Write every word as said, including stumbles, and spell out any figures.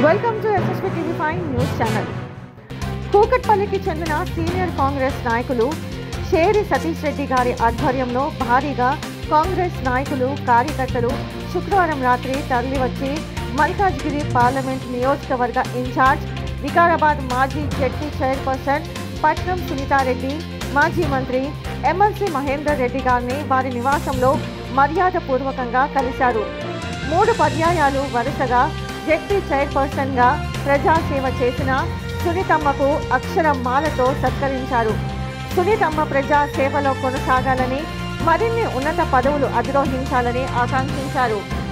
Welcome to SSP TV five news channel. కూకట్పల్లికి చెందిన senior Congress నాయకులు షేరి సతీష్ రెడ్డి గారి ఆధ్వర్యంలో భారీగా కాంగ్రెస్ నాయకులు కార్యకర్తలు శుక్రవారం రాత్రి తరలివచ్చి మల్కాజ్గిరి పార్లమెంట్ నియోజకవర్గ ఇన్ఛార్జ్, వికారాబాద్ మాజీ జెడ్పీ చైర్పర్సన్ పట్నం సునీతారెడ్డి, మాజీ మంత్రి ఎమ్మెల్సీ మహేందర్ రెడ్డి గారిని వారి నివాసంలో మర్యాదపూర్వకంగా కలిశారు. మూడు పర్యాయాలు వరుసగా జెడ్పీ చైర్పర్సన్గా ప్రజాసేవ చేసిన సునీతమ్మకు అక్షరమాలతో సత్కరించారు. సునీతమ్మ ప్రజా సేవలో కొనసాగాలని, మరిన్ని ఉన్నత పదవులు అధిరోహించాలని ఆకాంక్షించారు.